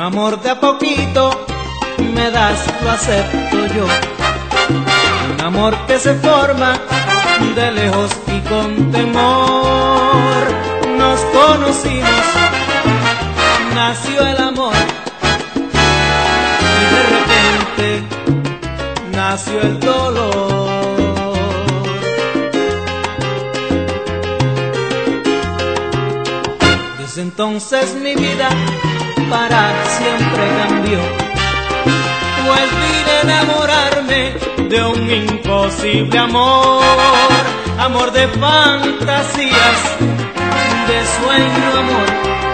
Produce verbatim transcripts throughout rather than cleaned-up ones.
amor de a poquito me das, lo acepto yo. Un amor que se forma de lejos y con temor. Nos conocimos, nació el amor y de repente nació el dolor. Desde entonces mi vida para siempre cambió, pues vine a enamorarme de un imposible amor, amor de fantasías, de sueño amor,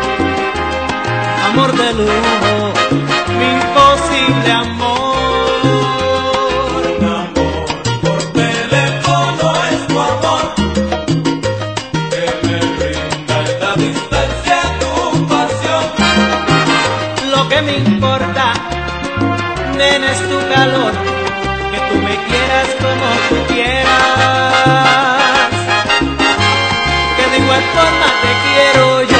amor de lujo, mi imposible amor. Un amor por teléfono es tu amor, que me brinda esta distancia tu pasión. Lo que me importa, nena, es tu calor, que tú me quieras como tú quieras, que de igual forma te quiero yo.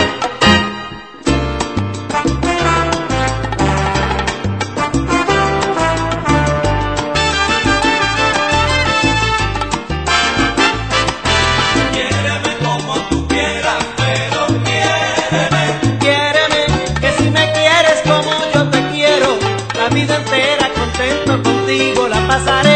Quiéreme como tú quieras, pero quiéreme. Quiéreme, que si me quieres como yo te quiero, la vida entera contento contigo la pasaré.